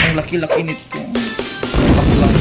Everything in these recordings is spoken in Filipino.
Ang laki-laki nito. Baklang.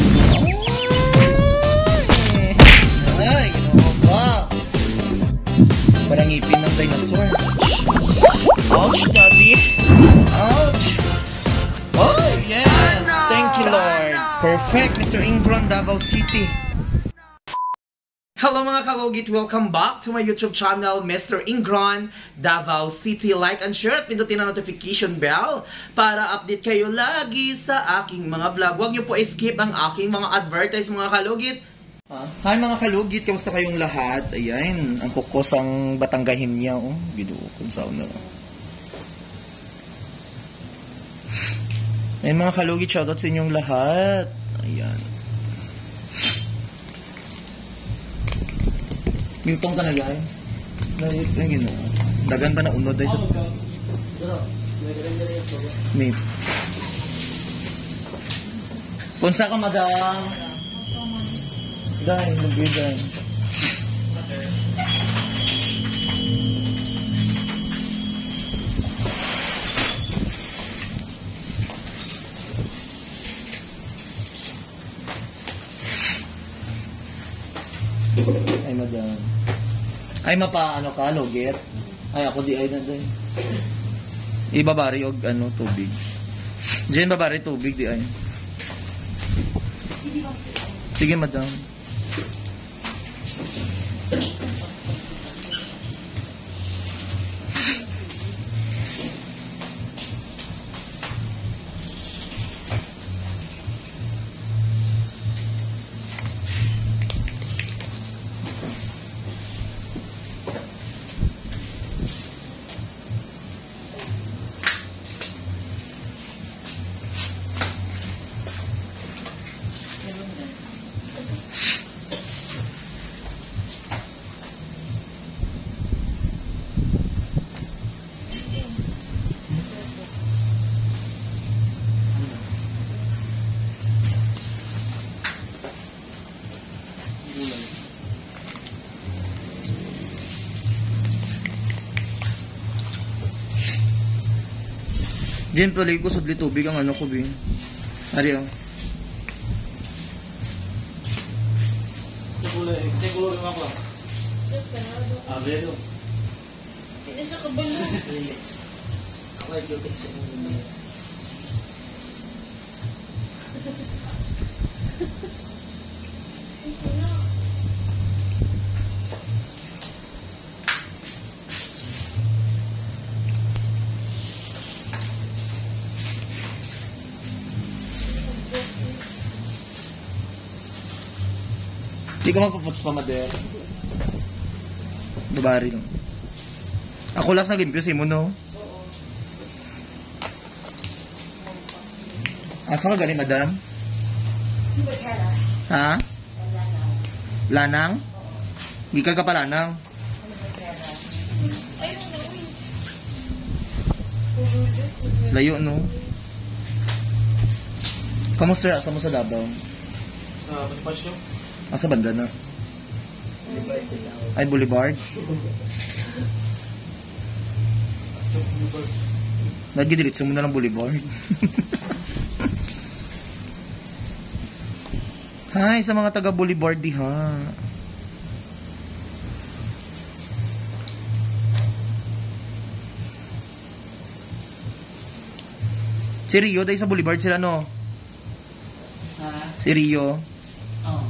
Ay, ginawa ba? Parang ngipin ng dinosaur. Ouch, daddy. Ouch. Oh, yes. Thank you, Lord. Perfect, Mr. Ingron, Davao City. Hello mga kalugit! Welcome back to my YouTube channel, Mr. Ingron, Davao City. Like and share at pindutin ang notification bell para update kayo lagi sa aking mga vlog. Huwag niyo po skip ang aking mga advertise mga kalugit. Hi mga kalugit! Kamusta kayong lahat? Ayan, ang kukos ang Batanggahin niya. Oh, biduo kung saan na. Ayan mga kalugit, shoutout sa inyong lahat. Ayan. Mutong ka na guys. Dagan pa na unod tayo sa... May. Punsa ka madam. Dahil, lugay dahil. Ay madam. Ay mapa ano ka loget. Ay ako di ay na doy. Ibabari og ano tubig. Diyan babari tubig di ay. Sige madam. Diyan tuloy ko sudli tubig ang ano ko bin. Ari oh. Segulo rin ako. Abredo. Hindi siya kabalo. Ako ay joke sa inyo. Hindi ka magpaputs pa, Mader. Babari lang. Ako lang nag-limpyo si mo, no? Asa ka galing, madam? Ha? Lanang? Hindi ka pa lanang? Layo, no? Kamusta? Asa mo sa Davao? Sa Bonifacio. Asa banda na? Ay, Boulevard? Nag-diretso mo na ng Boulevard. Hi sa mga taga Boulevard diha. Si Rio, dahil sa Boulevard sila, no? Ha? Si Rio. Oo.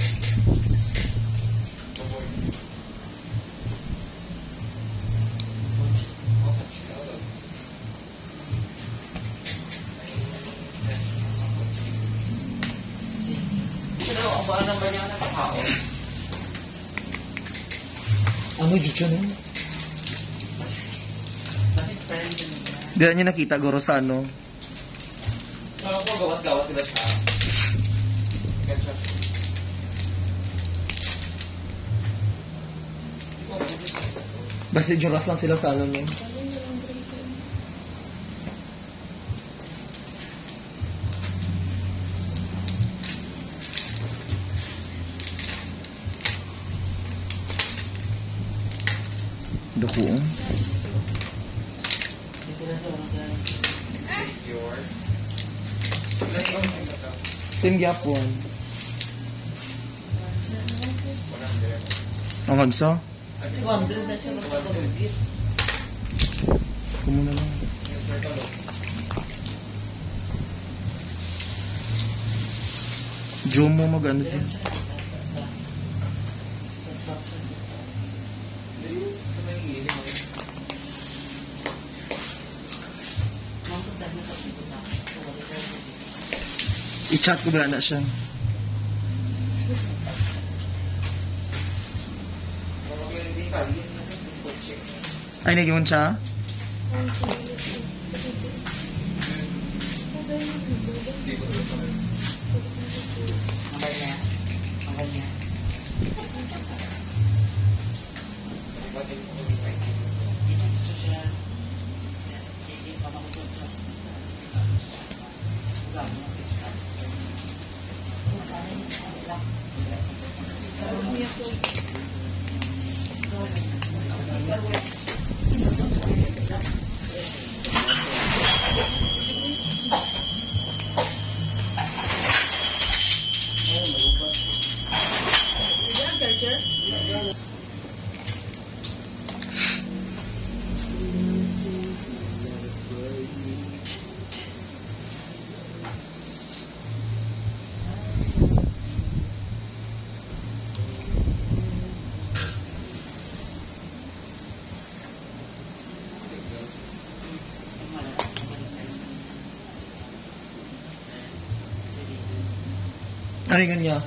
Ano dito no? Kasi friend din. Di niya nakita guro sa ano. Ako po gawas-gawas ko na siya. Basta juras lang sila sa ano niya. Dako. Dito na to. Same gyapon. Ang hansa? 200 na siya magpapagulgit. Kumuna lang. Jomo mag-ano din. I-chat ko ba na siya? Ay, naging siya? Ano yung niya?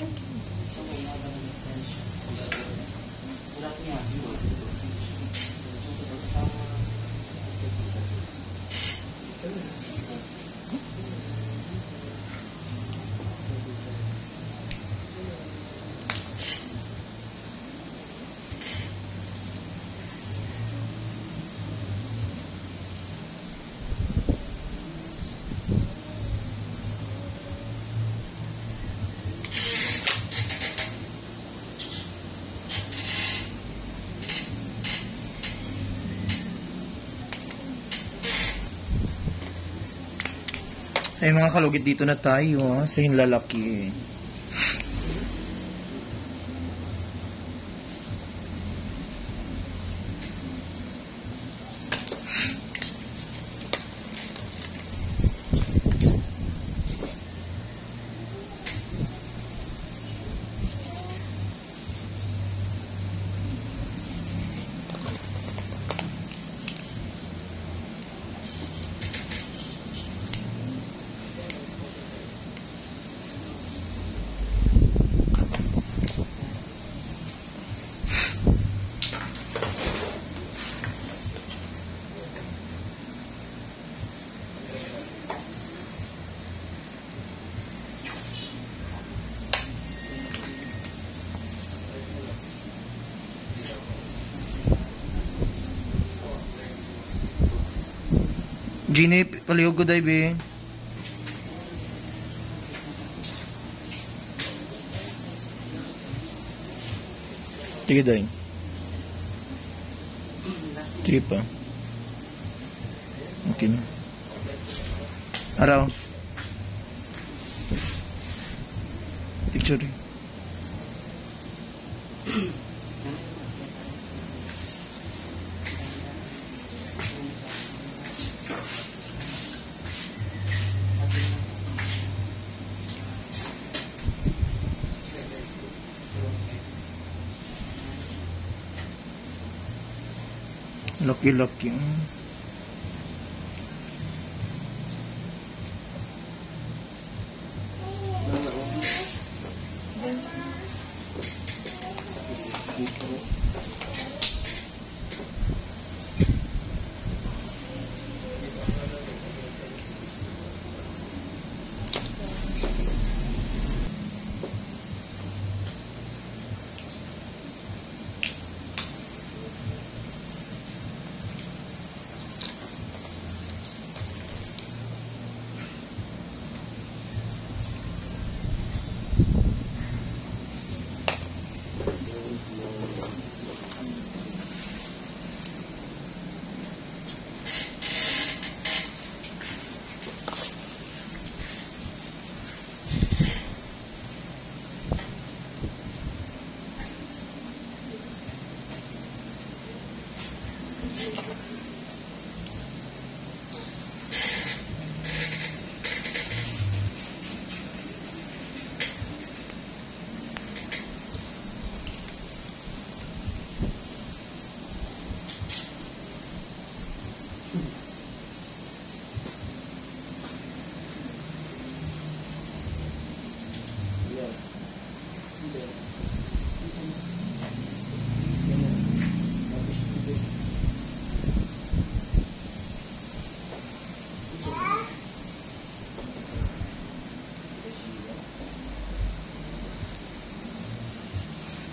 Ay mga kalugit, dito na tayo sa hinlalaki. Gini, palihog ko day, be. Sige, day. Sige pa. Okay na. Araw. Picture. Laki-laki.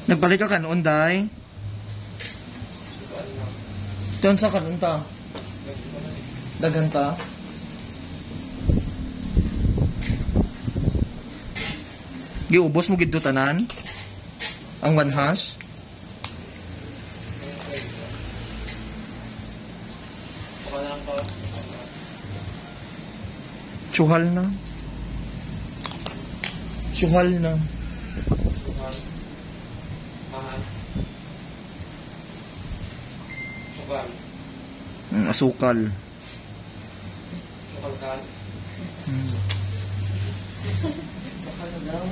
Nagbalik ka kanon, day? Doon sa kanon ta? Dagan ta? Giubos mo gid tanan? Ang one hash? Tsuhal na. Tsuhal na. Sukal. Mahal. Sukal. Asukal. Sukal ka. Baka na daw.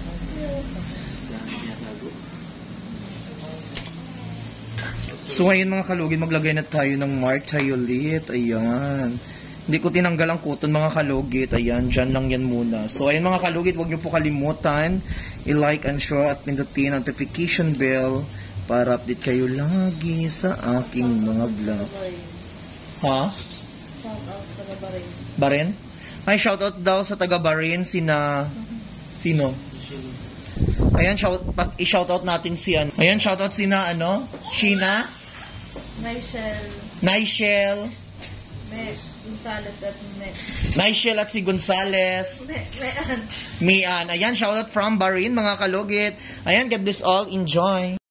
So ngayon mga kalugid, maglagay na tayo ng mark tayo ulit. Ayan. Hindi ko tinanggal ang kuton mga kalugid. Ayan, dyan lang yan muna. So ayan mga kalugid, huwag niyo po kalimutan i-like and share at pindutin ang notification bell para update kayo lagi sa aking mga vlog. Ha? Shout out sa Babarin. Barin? Ay, shoutout daw sa taga Barin, sina... Sino? Ayan, i-shoutout natin si ano. Ayan, shoutout sina ano? Sheena? Naishel. Gonzales at Naishel at si Gonzales. Mean. Mian. Ayan, shoutout from Barin, mga kalugit. Ayan, God bless all. Enjoy.